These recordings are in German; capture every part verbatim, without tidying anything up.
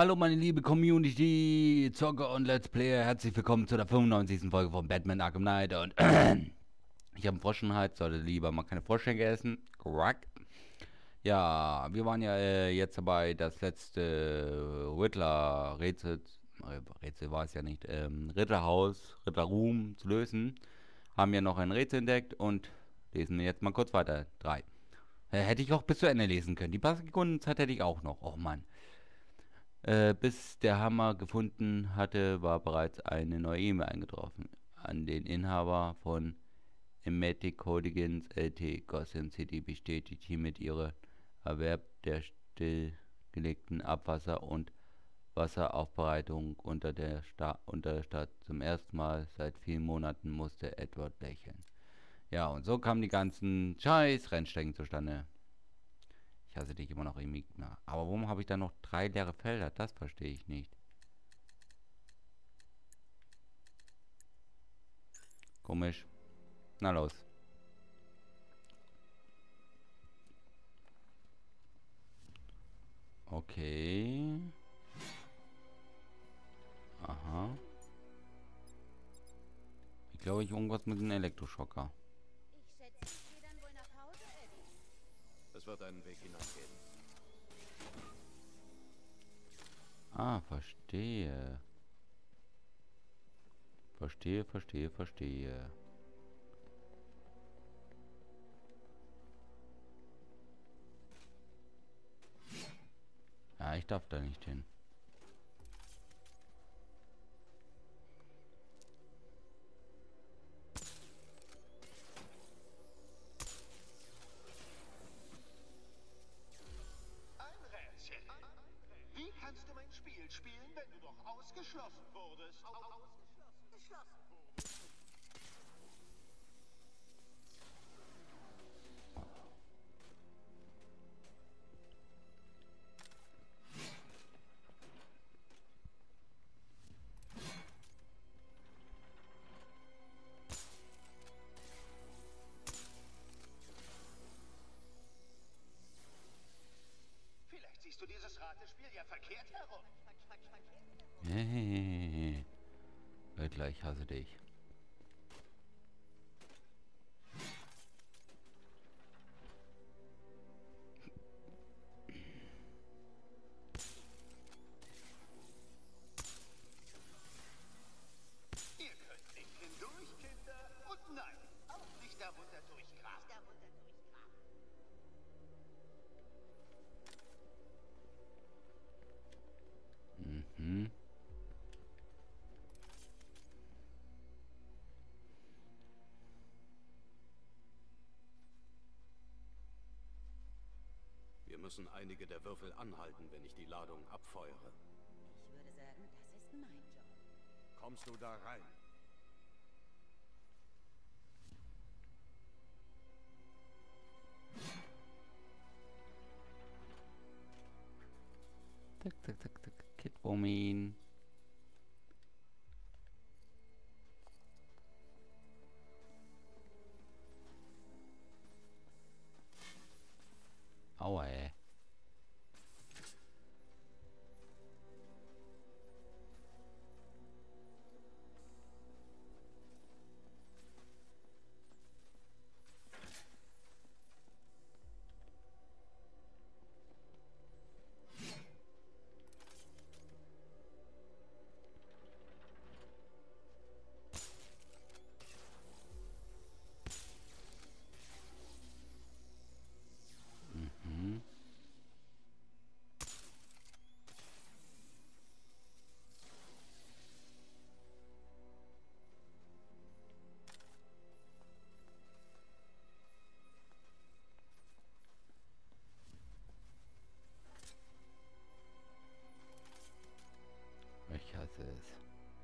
Hallo meine liebe Community, Zocker und Let's Player, herzlich willkommen zu der fünfundneunzigsten Folge von Batman Arkham Knight und ich habe einen Frosch im Hals, sollte lieber mal keine Froschschenkel essen. Quack. Ja, wir waren ja äh, jetzt dabei, das letzte Riddler-Rätsel, äh, Rätsel war es ja nicht, ähm, Ritterhaus, Ritterruhm zu lösen. Haben ja noch ein Rätsel entdeckt und lesen wir jetzt mal kurz weiter. Drei. Äh, hätte ich auch bis zu Ende lesen können. Die paar Sekunden Zeit hätte ich auch noch. Oh Mann. Äh, bis der Hammer gefunden hatte, war bereits eine neue E-Mail eingetroffen an den Inhaber von Emetic Holdings L T. Gotham City bestätigt hiermit ihren Erwerb der stillgelegten Abwasser- und Wasseraufbereitung unter der, Sta unter der Stadt. Zum ersten Mal seit vielen Monaten musste Edward lächeln. Ja, und so kamen die ganzen scheiß Rennstrecken zustande. Ich hasse dich immer noch, Enigma. Aber warum habe ich da noch drei leere Felder? Das verstehe ich nicht. Komisch. Na los. Okay. Aha. Ich glaube, ich irgendwas mit einem Elektroschocker. Ich schätze, ich gehe dann wohl nach Hause, Eddie. Es wird einen Weg hinausgeben. Ah, verstehe. Verstehe, verstehe, verstehe. Ja, ich darf da nicht hin. Ein Rätsel. Wie kannst du mein Spiel spielen, wenn du doch ausgeschlossen wurdest? Au- Ausgeschlossen. Geschlossen wurdest. Vielleicht siehst du dieses Ratespiel ja verkehrt herum. Hehehehe. Riddler, ich hasse dich. Ihr könnt nicht hindurch, Kinder. Und nein, auch nicht darunter durchgraben. Darunter durchgraben. Mhm. Wir müssen einige der Würfel anhalten, wenn ich die Ladung abfeuere. Ich würde sagen, das ist mein Job. Kommst du da rein? Zack, zack, zack, zack. Kidwoman. Aua, ey. Mhm. Ich hasse es.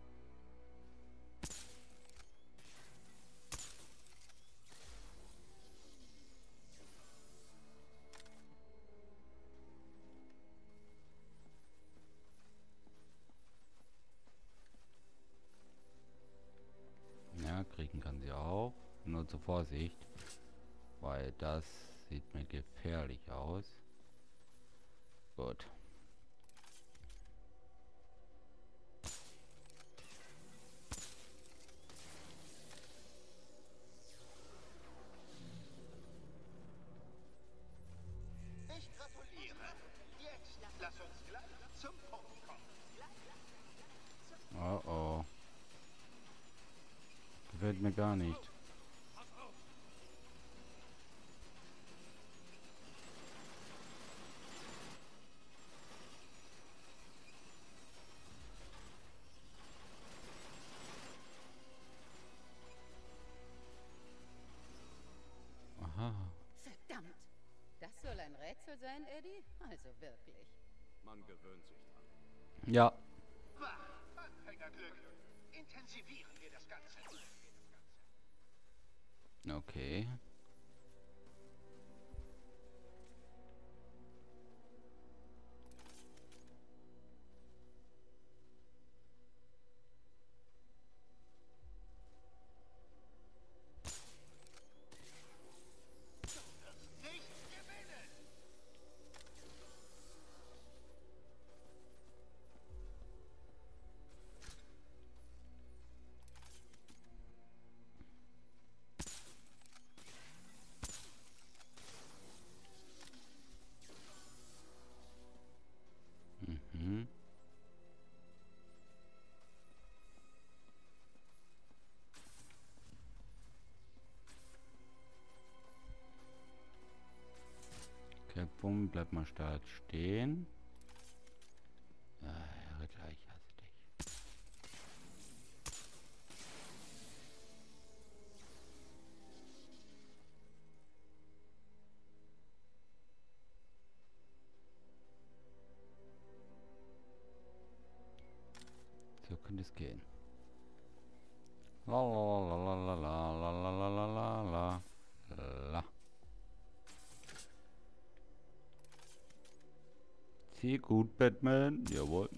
Ja, kriegen kann sie auch. Nur zur Vorsicht. Weil das sieht mir gefährlich aus. Gut. Gefällt mir gar nicht. Aha. Verdammt! Das soll ein Rätsel sein, Eddie? Also wirklich. Man gewöhnt sich dran. Ja. Wach, Anfängerglück. Intensivieren wir das Ganze. Okay. Nicht gewinnen! Mhm. Okay, bumm, bleib mal stark stehen. Ja, Ritter, ich hasse dich. So könnte es gehen. La la la la la la la la la la la la. Sehr gut, Batman. Jawohl.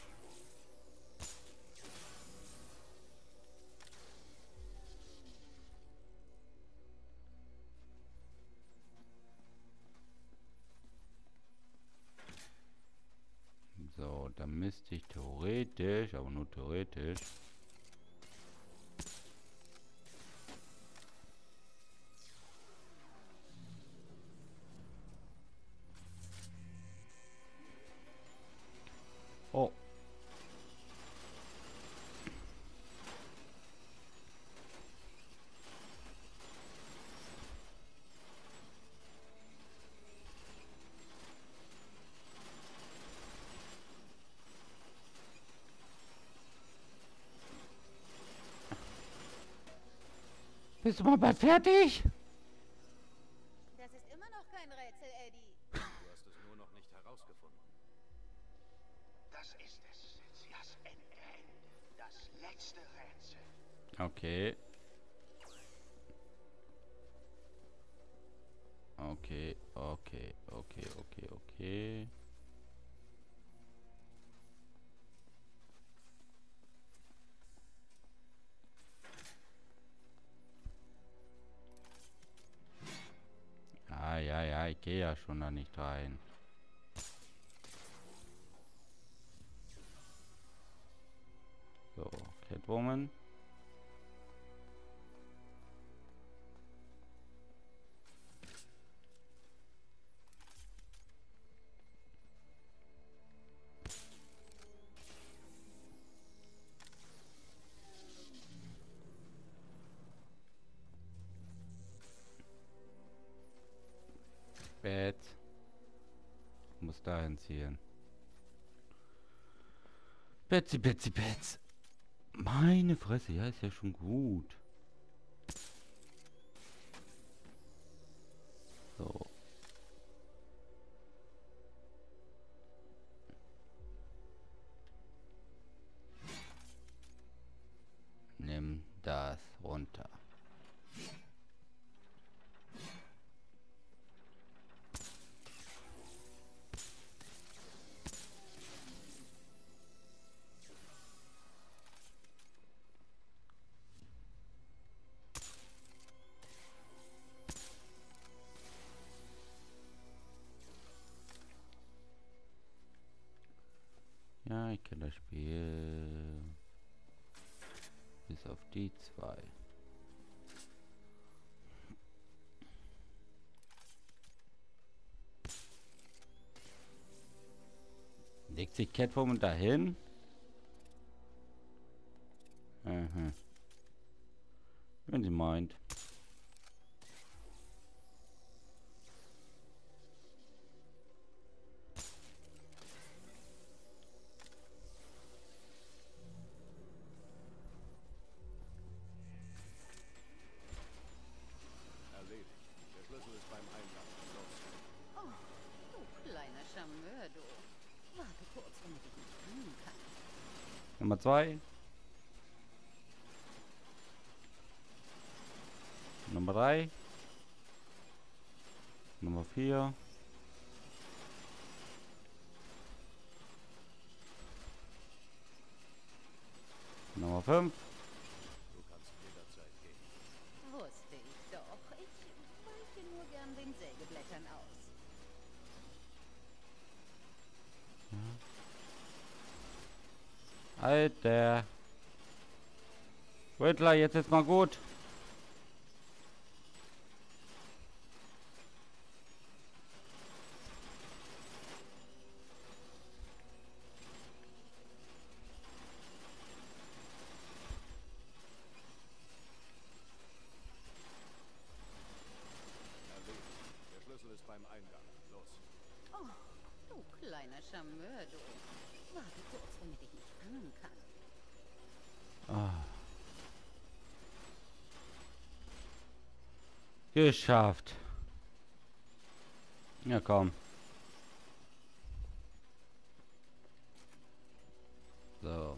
So, dann müsste ich theoretisch, aber nur theoretisch. Oh. Bist du mal bald fertig? Das ist immer noch kein Rätsel, Eddie. Du hast es nur noch nicht herausgefunden. Das ist es. Das Ende. Das letzte Rätsel. Okay. Okay, okay, okay, okay, okay. Ah, ja, ja, ich gehe ja schon da nicht rein. So, Catwoman. Bett. Muss dahin ziehen. Betsy, Betsy, Betsy. Meine Fresse, ja, ist ja schon gut. So. Nimm das runter. Ja, ich kenne das Spiel. Bis auf die zwei. Legt sich Catwoman dahin? Mhm. Wenn sie meint. Erledigt. Der Schlüssel ist beim Eingang. Los. Oh, du kleiner Charmeur, du. Warte kurz, damit ich nicht fangen kann. Nummer zwei. Nummer drei. Nummer vier. Nummer fünf. Du kannst jederzeit gehen. Wusste ich doch. Ich weiche nur gern den Sägeblättern aus. Alter. Riddler, jetzt ist mal gut. Erledigt. Der Schlüssel ist beim Eingang. Los. Oh, du kleiner Charmeur, du. Warte kurz, damit ich nicht fangen kann. Ah. Geschafft. Ja, komm. So.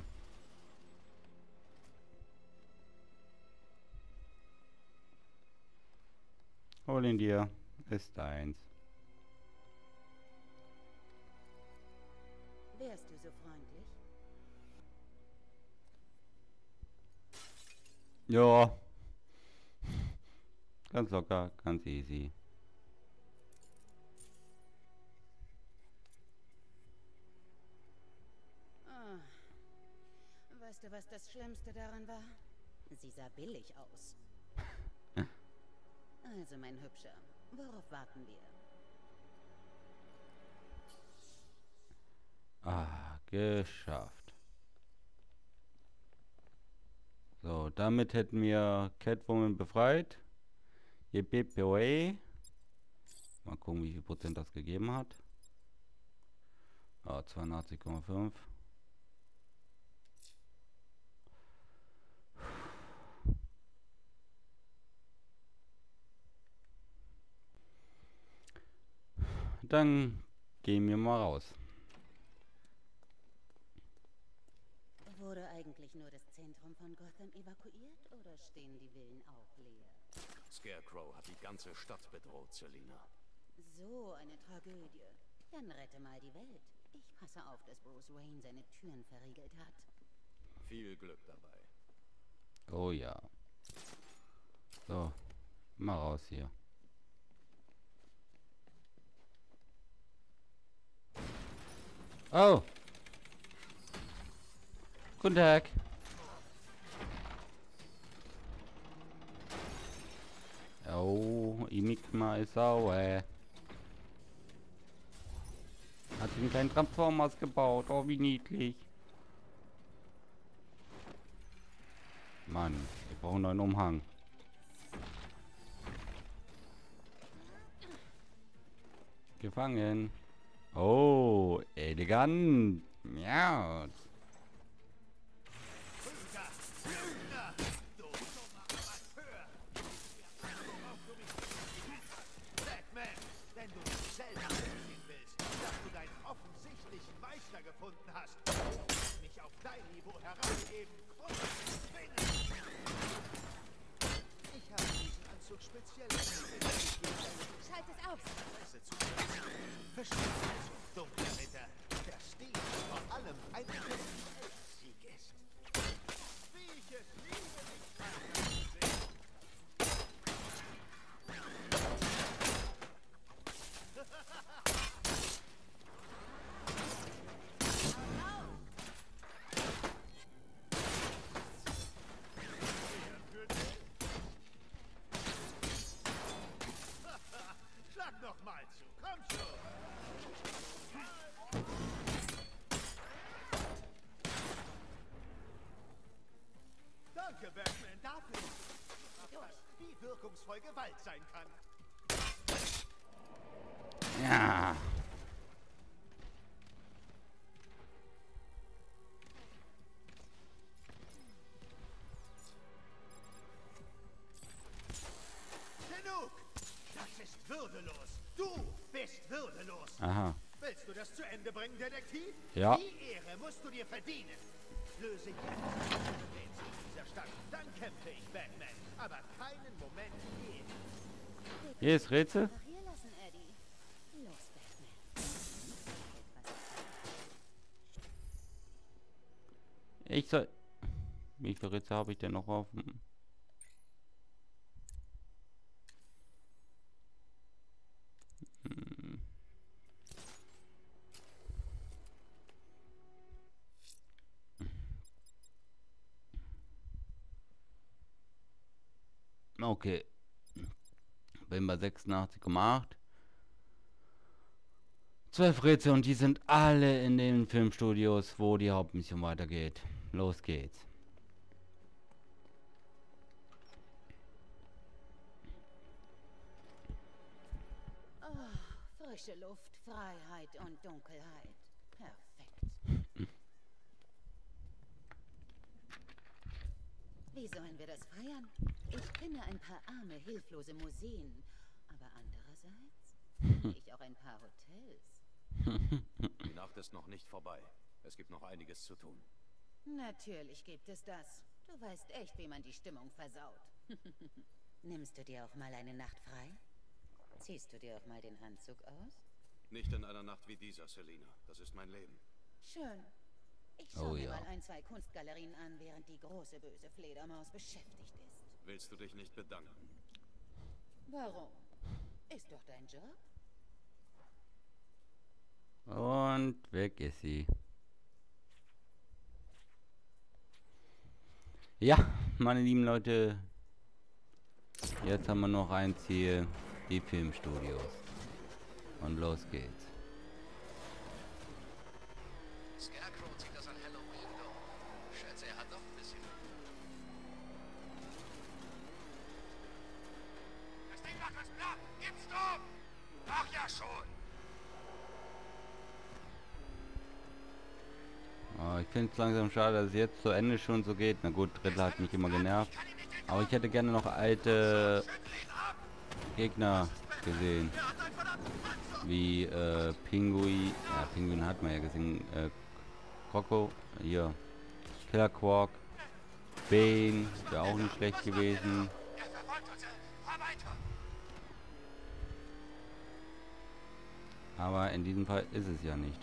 Hol ihn dir. Ist deins. Wärst du so freundlich? Ja. Ganz locker, ganz easy. Ah. Weißt du, was das Schlimmste daran war? Sie sah billig aus. Also, mein Hübscher, worauf warten wir? Ah, geschafft. So, damit hätten wir Catwoman befreit. Yippee. Mal gucken, wie viel Prozent das gegeben hat. Ah, zweiundachtzig Komma fünf. Dann gehen wir mal raus. Wurde eigentlich nur das Zentrum von Gotham evakuiert oder stehen die Villen auch leer? Scarecrow hat die ganze Stadt bedroht, Selina. So eine Tragödie. Dann rette mal die Welt. Ich passe auf, dass Bruce Wayne seine Türen verriegelt hat. Viel Glück dabei. Oh ja. So, mal raus hier. Oh. Guten Tag. Oh, Enigma ist sauer. Hat sich einen kleinen Transformers gebaut. Oh, wie niedlich. Mann, wir brauchen einen neuen Umhang. Gefangen. Oh, elegant. Ja. Batman, wenn du nicht selber sehen willst, dass du deinen offensichtlichen Meister gefunden hast, musst du mich auf dein Niveau herabheben und zwingen. Ich habe diesen Anzug speziell entwickelt. Schalt es aus! Versteht also, dunkler Ritter, dass Stil vor allem ein Sieg ist. Wie ich es liebe, dich zu sehen. Schlag noch mal zu, komm schon! Danke, Batman, dafür. wie wirkungsvoll Gewalt sein kann. Ja. Genug! Das ist würdelos. Du bist würdelos. Aha. Willst du das zu Ende bringen, Detektiv? Ja. Die Ehre musst du dir verdienen. Löse jetzt das Rätsel dieser Stadt. Dann kämpfe ich, Batman. Aber keinen Moment gehen. Hier ist Rätsel. Einfach hier lassen, Eddie. Los, Batman. Ich soll... Wie viele Rätsel habe ich denn noch offen? Hm. Okay. Bin bei sechsundachtzig Komma acht. Zwölf Rätsel und die sind alle in den Filmstudios, wo die Hauptmission weitergeht. Los geht's. Oh, frische Luft, Freiheit und Dunkelheit. Perfekt. Wie sollen wir das feiern? Ich kenne ein paar arme, hilflose Museen. Aber andererseits kenne ich auch ein paar Hotels. Die Nacht ist noch nicht vorbei. Es gibt noch einiges zu tun. Natürlich gibt es das. Du weißt echt, wie man die Stimmung versaut. Nimmst du dir auch mal eine Nacht frei? Ziehst du dir auch mal den Anzug aus? Nicht in einer Nacht wie dieser, Selina. Das ist mein Leben. Schön. Ich schaue Oh mir ja. mal ein, zwei Kunstgalerien an, während die große böse Fledermaus beschäftigt ist. Willst du dich nicht bedanken? Warum? Ist doch dein Job. Und weg ist sie. Ja, meine lieben Leute. Jetzt haben wir noch ein Ziel. Die Filmstudios. Und los geht's. Scarecrow zieht das an Halloween durch. Schätze, er hat doch ein bisschen. Das Ding macht was platt! Gib's doch! Ach ja schon! Oh, ich finde es langsam schade, dass es jetzt zu Ende schon so geht. Na gut, Riddler hat mich immer genervt. Aber ich hätte gerne noch alte Gegner gesehen. Wie äh, Pinguin. Ja, Pinguin hat man ja gesehen. Äh, Kroko. Hier. Killer Quark. Bane. Wäre auch nicht schlecht gewesen. Er verfolgt uns! Fahr weiter! Aber in diesem Fall ist es ja nicht.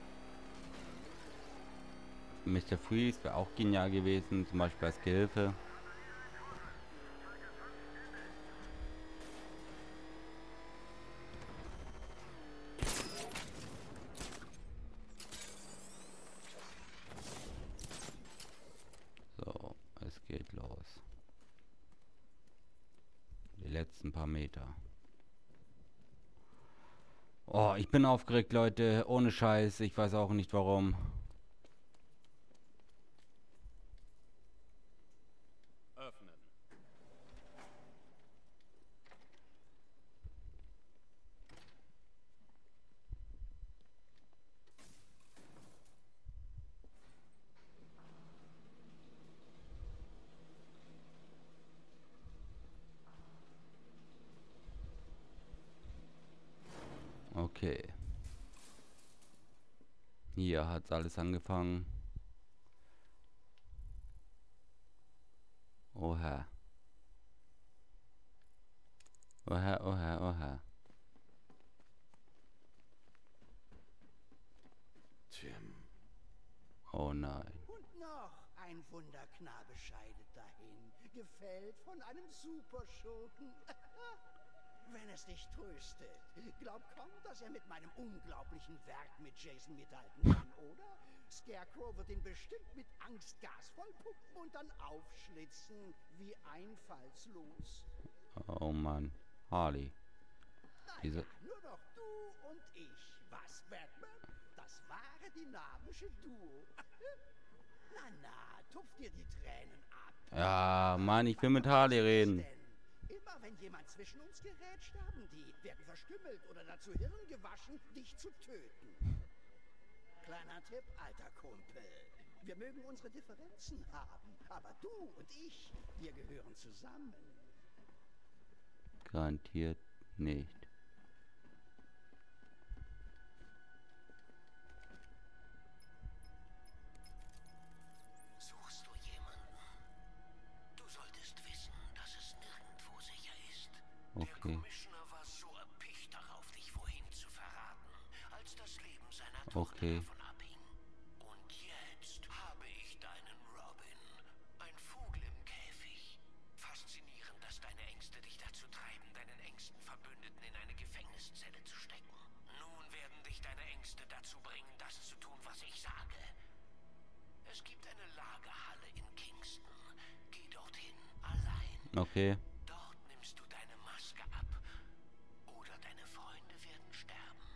Mister Freeze wäre auch genial gewesen. Zum Beispiel als Gehilfe. So, es geht los. Die letzten paar Meter. Oh, ich bin aufgeregt, Leute. Ohne Scheiß. Ich weiß auch nicht warum. Öffnen. Okay. Hier hat's alles angefangen. Oha. Oha, oha, oha. Tim. Oh nein. Und noch ein Wunderknabe scheidet dahin, gefällt von einem Superschurken. Wenn es dich tröstet, glaub kaum, dass er mit meinem unglaublichen Werk mit Jason mithalten kann, oder? Scarecrow wird ihn bestimmt mit Angstgas vollpumpen und dann aufschlitzen, wie einfallslos. Oh Mann. Harley. Diese. Naja, nur noch du und ich. Was, Batman? Das wahre dynamische Duo. Na, na, tupf dir die Tränen ab. Ja, Mann, ich will mit Harley reden. Denn in jemand zwischen uns gerät, sterben die, werden verstümmelt oder dazu Hirn gewaschen, dich zu töten. Kleiner Tipp, alter Kumpel. Wir mögen unsere Differenzen haben, aber du und ich, wir gehören zusammen. Garantiert nicht. Suchst du jemanden? Du solltest wissen, dass es nirgendwo sicher ist. Der Okay. Commissioner war so erpicht darauf, dich vorhin zu verraten, als das Leben seiner Tochter Okay. davon abhing. Und jetzt habe ich deinen Robin. Ein Vogel im Käfig. Faszinierend, dass deine Ängste dich dazu treiben, deinen engsten Verbündeten in eine Gefängniszelle zu stecken. Nun werden dich deine Ängste dazu bringen, das zu tun, was ich sage. Es gibt eine Lagerhalle in Kingston. Geh dorthin, allein. Okay. Dort nimmst du deine Maske ab. Oder deine Freunde werden sterben.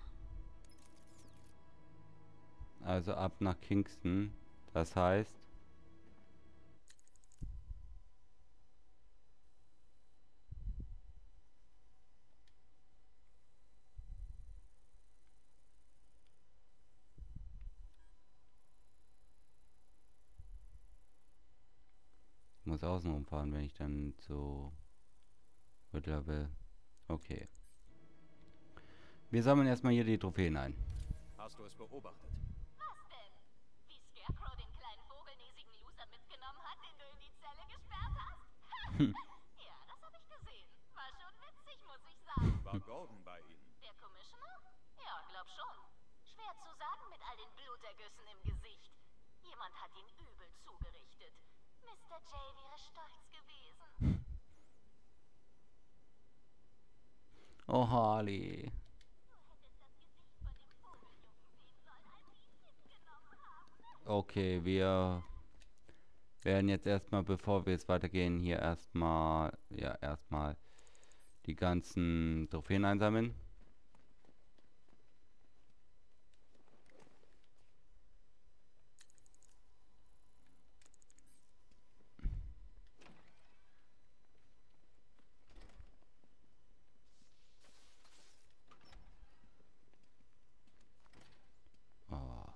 Also ab nach Kingston. Das heißt... Ich muss außen rumfahren, wenn ich dann zu Riddler will. Okay. Wir sammeln erstmal hier die Trophäen ein. Hast du es beobachtet? Was denn? Wie Scarecrow den kleinen vogelnäsigen Loser mitgenommen hat, den du in die Zelle gesperrt hast? Ja, das habe ich gesehen. War schon witzig, muss ich sagen. War Gordon bei Ihnen? Der Commissioner? Ja, glaub schon. Schwer zu sagen mit all den Blutergüssen im Gesicht. Jemand hat ihn übel zugerichtet. Mister J wäre stolz gewesen. Oh, Harley. Okay, wir werden jetzt erstmal, bevor wir jetzt weitergehen, hier erstmal, ja, erstmal die ganzen Trophäen einsammeln. Oh.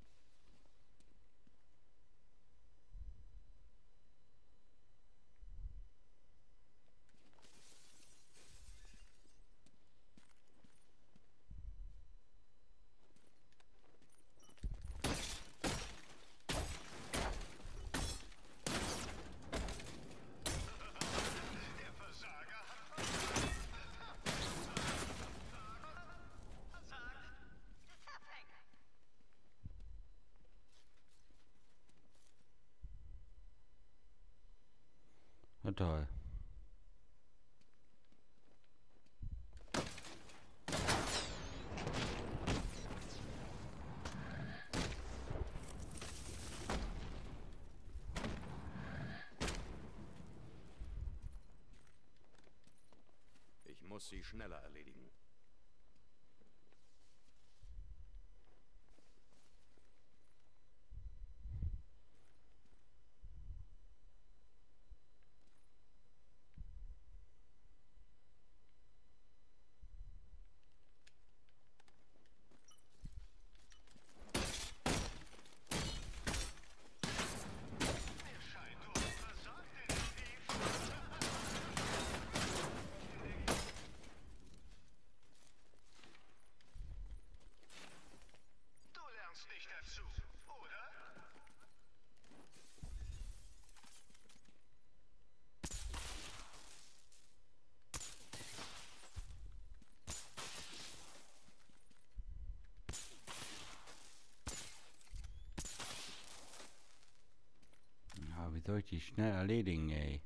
Na toll. Ich muss sie schneller erledigen. Du lernst nicht dazu, oder? Ja, wie soll ich die schnell erledigen, ey?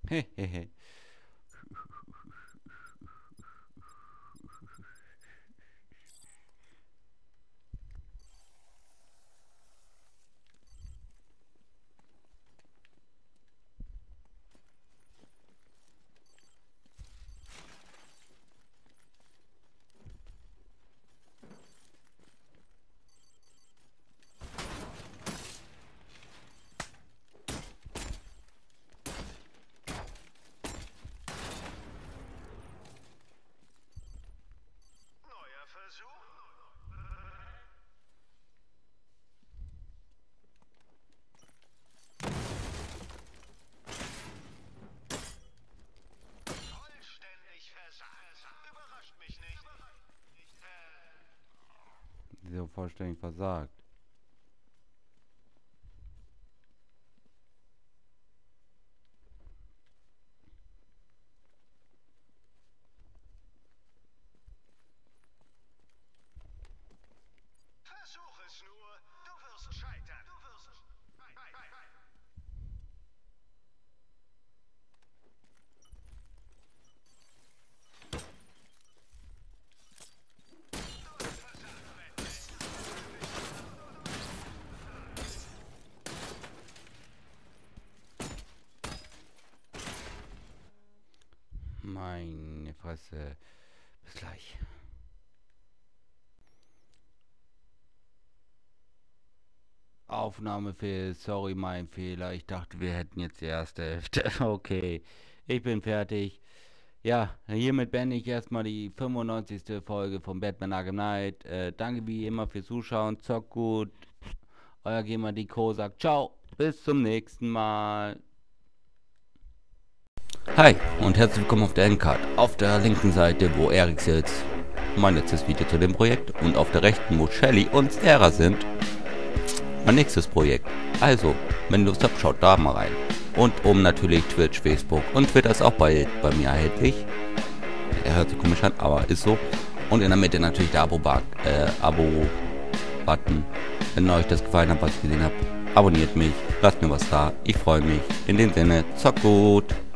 Hehehe. Neuer Versuch. Vollständig versagt. Überrascht mich nicht. Äh, So vollständig versagt. Versuch es nur. Du wirst scheitern. Du wirst. Meine Fresse. Bis gleich. Aufnahmefehler, sorry, mein Fehler. Ich dachte, wir hätten jetzt die erste Hälfte. Okay, ich bin fertig. Ja, hiermit beende ich erstmal die fünfundneunzigste Folge von Batman Arkham Knight. Äh, danke wie immer fürs Zuschauen. Zockt gut. Euer Gamer Dico sagt ciao. Bis zum nächsten Mal. Hi und herzlich willkommen auf der Endcard. Auf der linken Seite, wo Erik sitzt, mein letztes Video zu dem Projekt. Und auf der rechten, wo Shelly und Sarah sind, mein nächstes Projekt. Also, wenn ihr Lust habt, schaut da mal rein. Und oben natürlich Twitch, Facebook und Twitter ist auch bald bei mir erhältlich. Er hört sich komisch an, aber ist so. Und in der Mitte natürlich der Abo-Button. Äh, Abo-Button. Wenn euch das gefallen hat, was ich gesehen habe, abonniert mich, lasst mir was da. Ich freue mich. In dem Sinne, zockt gut.